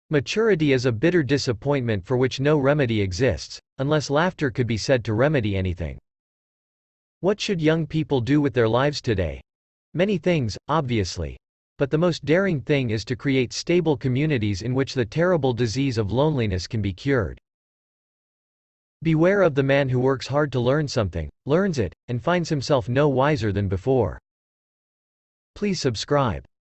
Maturity is a bitter disappointment for which no remedy exists, unless laughter could be said to remedy anything. What should young people do with their lives today? Many things, obviously. But the most daring thing is to create stable communities in which the terrible disease of loneliness can be cured. Beware of the man who works hard to learn something, learns it, and finds himself no wiser than before. Please subscribe.